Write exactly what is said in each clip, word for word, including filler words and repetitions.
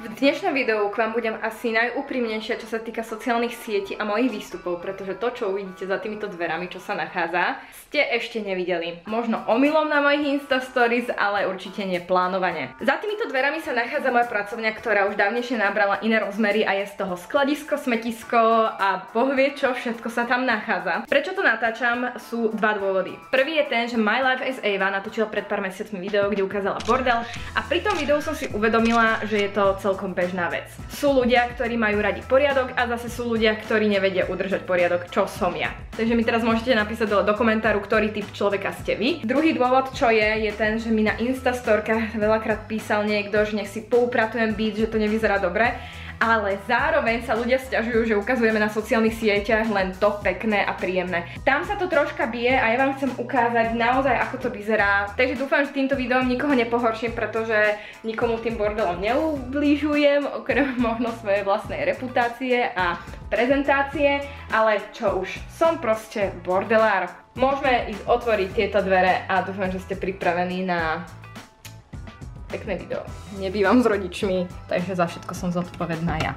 V dnešnom videu k vám budem asi najúprimnejšia, čo sa týka sociálnych sietí a mojich výstupov, pretože to, čo uvidíte za týmito dverami, čo sa nachádza, ste ešte nevideli. Možno omylom na mojich Insta Stories, ale určite neplánovane. Za týmito dverami sa nachádza moja pracovňa, ktorá už dávnejšie nabrala iné rozmery a je z toho skladisko, smetisko a boh vie čo všetko sa tam nachádza. Prečo to natáčam, sú dva dôvody. Prvý je ten, že My Life as Eva natočila pred pár mesiacmi video, kde ukázala bordel a pri tom videu som si uvedomila, že je to celkom bežná vec. Sú ľudia, ktorí majú radi poriadok a zase sú ľudia, ktorí nevedia udržať poriadok, čo som ja. Takže mi teraz môžete napísať dole do komentáru, ktorý typ človeka ste vy. Druhý dôvod, čo je, je ten, že mi na Instastorkách veľakrát písal niekto, že nech si poupratujem byt, že to nevyzerá dobre. Ale zároveň sa ľudia sťažujú, že ukazujeme na sociálnych sieťach len to pekné a príjemné. Tam sa to troška bije a ja vám chcem ukázať naozaj, ako to vyzerá. Takže dúfam, že týmto videom nikoho nepohorším, pretože nikomu tým bordelom neublížujem, okrem možno svojej vlastnej reputácie a prezentácie, ale čo už, som proste bordelár. Môžeme ísť otvoriť tieto dvere a dúfam, že ste pripravení na pekné video. Nebývam s rodičmi, takže za všetko som zodpovedná ja.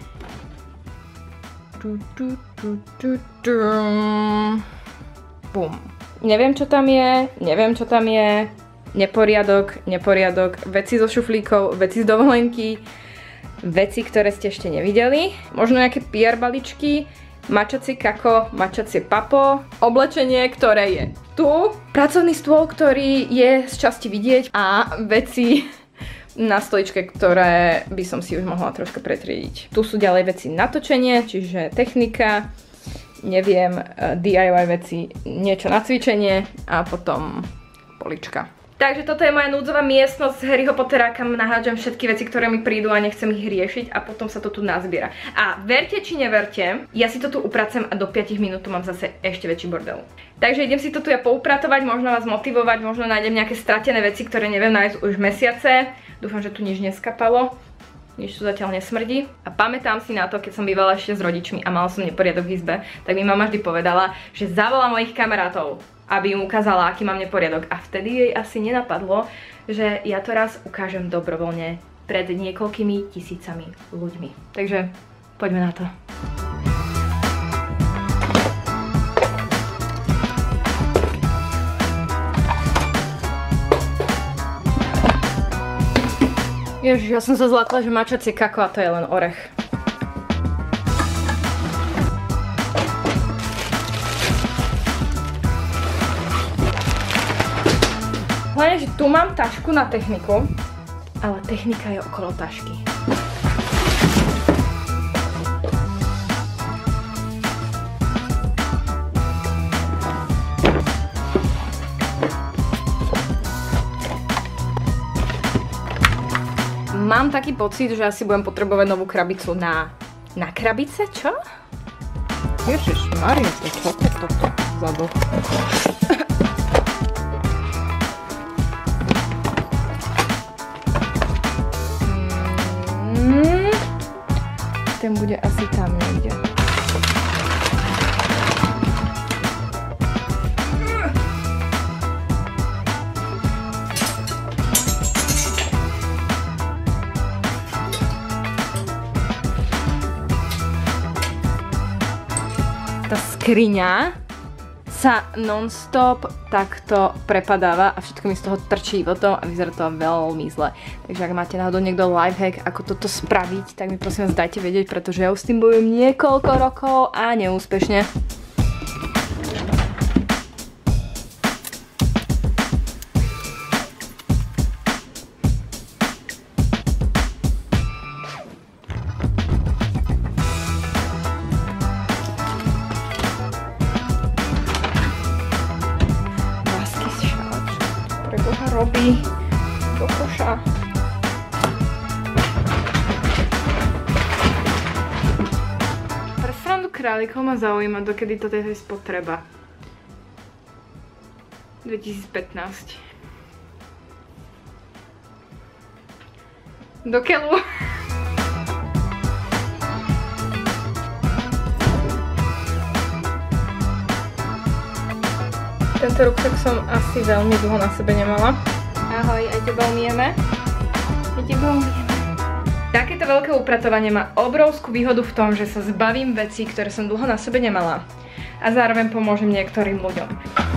Bum. Neviem, čo tam je, neviem, čo tam je. Neporiadok, neporiadok, veci zo šuflíkov, veci z dovolenky, veci, ktoré ste ešte nevideli. Možno nejaké pé er balíčky, mačacie kako, mačacie papo, oblečenie, ktoré je tu, pracovný stôl, ktorý je z časti vidieť a veci na stoličke, ktoré by som si už mohla troška pretriediť. Tu sú ďalej veci na točenie, čiže technika, neviem, dé í vaj veci, niečo na cvičenie a potom polička. Takže toto je moja núdzová miestnosť z Harryho Pottera, kam nahádžem všetky veci, ktoré mi prídu a nechcem ich riešiť a potom sa to tu nazbiera. A verte či neverte, ja si to tu upracem a do päť minút tu mám zase ešte väčší bordel. Takže idem si to tu ja poupratovať, možno vás motivovať, možno nájdem nejaké stratené veci, ktoré neviem nájsť už mesiace. Dúfam, že tu nič neskapalo. Nič tu zatiaľ nesmrdí. A pamätám si na to, keď som bývala ešte s rodičmi a mala som neporiadok v izbe, tak mi mama vždy povedala, že zavolá mojich kamarátov, aby im ukázala, aký mám neporiadok. A vtedy jej asi nenapadlo, že ja to raz ukážem dobrovoľne pred niekoľkými tisícami ľuďmi. Takže poďme na to. Ježiš, ja som sa zlakla, že mačacie kako a to je len orech. Hlavne, že tu mám tašku na techniku, ale technika je okolo tašky. Mám taký pocit, že asi budem potrebovať novú krabicu na... na krabice, čo? Ježišmaria, to čo to toto vzadu? Mm, ten bude asi tam niekde. Tá skriňa sa non-stop takto prepadáva a všetko mi z toho trčí potom a vyzerá to veľmi zle. Takže ak máte náhodou niekto lifehack, ako toto spraviť, tak mi prosím vás dajte vedieť, pretože ja už s tým bojujem niekoľko rokov a neúspešne. Robí do koša. Pre srandu králikov ma zaujíma, dokedy to je spotreba. dvetisícpätnásť. Do keľu. Tento ruksak som asi veľmi dlho na sebe nemala. Ahoj, aj teba umieme? Aj teba umieme. Takéto veľké upratovanie má obrovskú výhodu v tom, že sa zbavím vecí, ktoré som dlho na sebe nemala. A zároveň pomôžem niektorým ľuďom.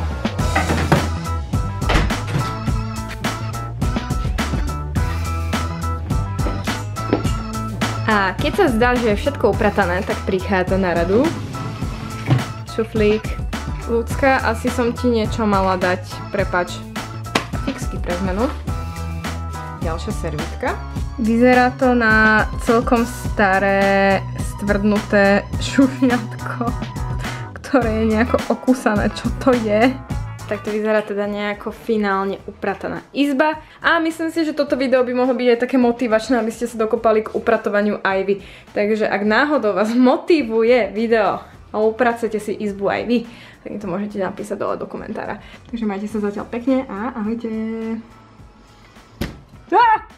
A keď sa zdá, že je všetko upratané, tak prichádza na radu šuflík. Ľudská, asi som ti niečo mala dať, prepáč, fixky pre zmenu. Ďalšia servítka. Vyzerá to na celkom staré, stvrdnuté šufiatko, ktoré je nejako okúsané. Čo to je? Tak to vyzerá teda nejako finálne uprataná izba. A myslím si, že toto video by mohlo byť aj také motivačné, aby ste sa dokopali k upratovaniu aj vy. Takže ak náhodou vás motivuje video a upracujete si izbu aj vy, tak mi to môžete napísať dole do komentára. Takže majte sa zatiaľ pekne a ahojte. Ah!